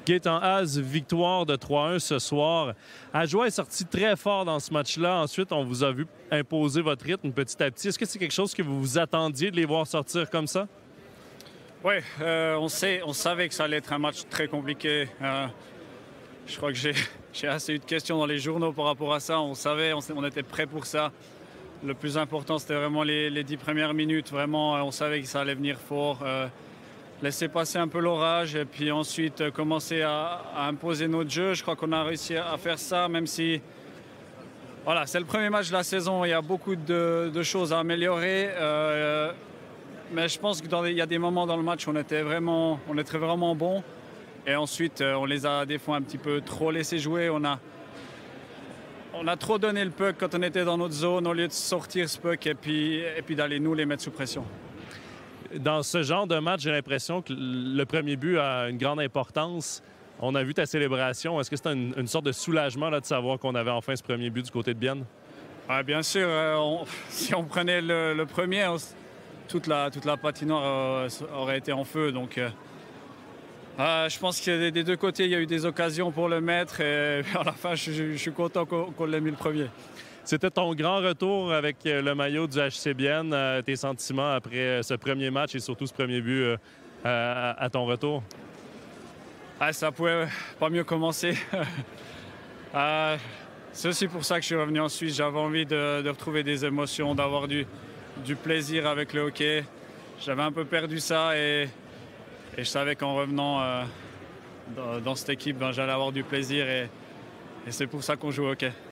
Gaétan Haas, victoire de 3-1 ce soir. Ajoie est sorti très fort dans ce match-là. Ensuite, on vous a vu imposer votre rythme petit à petit. Est-ce que c'est quelque chose que vous vous attendiez de les voir sortir comme ça? Oui, on savait que ça allait être un match très compliqué. Je crois que j'ai assez eu de questions dans les journaux par rapport à ça. On savait, on était prêt pour ça. Le plus important, c'était vraiment les 10 premières minutes. Vraiment, on savait que ça allait venir fort. Laisser passer un peu l'orage et puis ensuite commencer à imposer notre jeu. Je crois qu'on a réussi à faire ça, même si voilà, c'est le premier match de la saison. Il y a beaucoup de choses à améliorer. Mais je pense qu'il y a des moments dans le match où on était vraiment bons. Et ensuite, on les a des fois un petit peu trop laissés jouer. On a trop donné le puck quand on était dans notre zone au lieu de sortir ce puck et puis d'aller nous les mettre sous pression. Dans ce genre de match, j'ai l'impression que le premier but a une grande importance. On a vu ta célébration. Est-ce que c'est une sorte de soulagement là, de savoir qu'on avait enfin ce premier but du côté de Bienne? Ouais, bien sûr. Si on prenait le premier, toute la patinoire aurait été en feu. Donc, je pense que des deux côtés, il y a eu des occasions pour le mettre. Et à la fin, je suis content qu'on l'ait mis le premier. C'était ton grand retour avec le maillot du HC Bienne. Tes sentiments après ce premier match et surtout ce premier but à ton retour? Ça pouvait pas mieux commencer. C'est aussi pour ça que je suis revenu en Suisse. J'avais envie de retrouver des émotions, d'avoir du plaisir avec le hockey. J'avais un peu perdu ça et je savais qu'en revenant dans cette équipe, j'allais avoir du plaisir et c'est pour ça qu'on joue au hockey.